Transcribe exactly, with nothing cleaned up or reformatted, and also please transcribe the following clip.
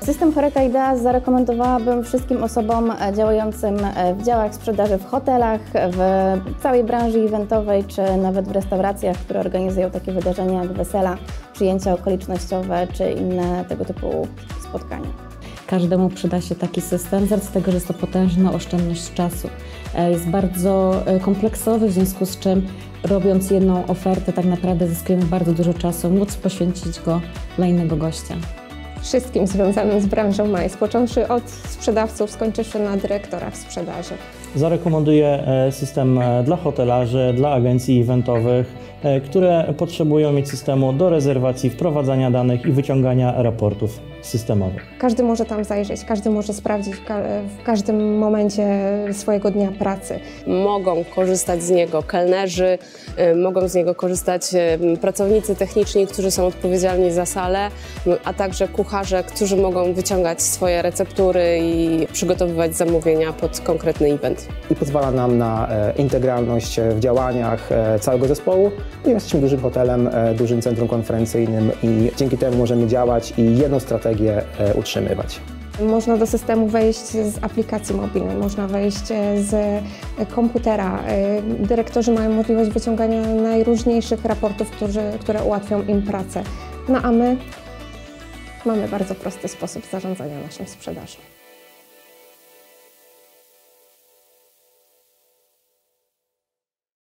System Horeca Idea zarekomendowałabym wszystkim osobom działającym w działach sprzedaży w hotelach, w całej branży eventowej, czy nawet w restauracjach, które organizują takie wydarzenia jak wesela, przyjęcia okolicznościowe, czy inne tego typu spotkania. Każdemu przyda się taki system z racji tego, że jest to potężna oszczędność czasu. Jest bardzo kompleksowy, w związku z czym robiąc jedną ofertę tak naprawdę zyskujemy bardzo dużo czasu, móc poświęcić go dla innego gościa. Wszystkim związanym z branżą M A I S, począwszy od sprzedawców, skończywszy na dyrektorach sprzedaży. Zarekomenduję system dla hotelarzy, dla agencji eventowych, które potrzebują mieć systemu do rezerwacji, wprowadzania danych i wyciągania raportów systemowych. Każdy może tam zajrzeć, każdy może sprawdzić w każdym momencie swojego dnia pracy. Mogą korzystać z niego kelnerzy, mogą z niego korzystać pracownicy techniczni, którzy są odpowiedzialni za salę, a także kucharze, którzy mogą wyciągać swoje receptury i przygotowywać zamówienia pod konkretny event. I pozwala nam na integralność w działaniach całego zespołu. Jesteśmy dużym hotelem, dużym centrum konferencyjnym i dzięki temu możemy działać i jedną strategię utrzymywać. Można do systemu wejść z aplikacji mobilnej, można wejść z komputera. Dyrektorzy mają możliwość wyciągania najróżniejszych raportów, którzy, które ułatwią im pracę. No a my mamy bardzo prosty sposób zarządzania naszą sprzedażą.